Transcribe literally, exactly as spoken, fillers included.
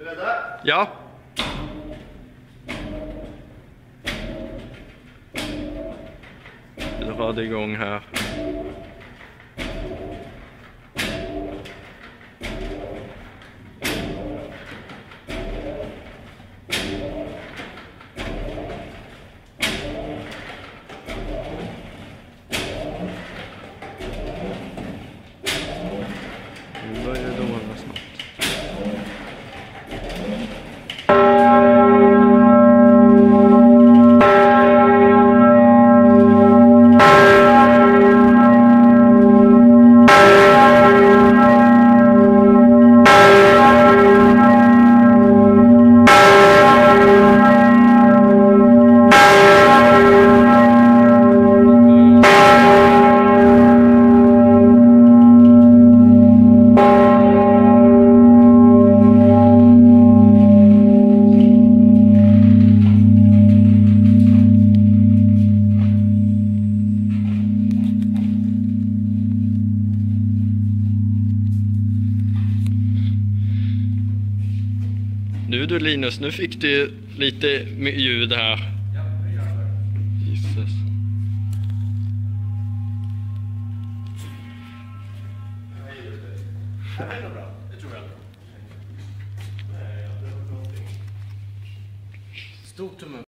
Beredda? Ja. Vi drar det igång här. Nu börjar det dåna snart. Nu du Linus, nu fick du lite ljud här. Ja, det gör det. Jesus. Det här är nog bra. Det tror jag. Stort tumme.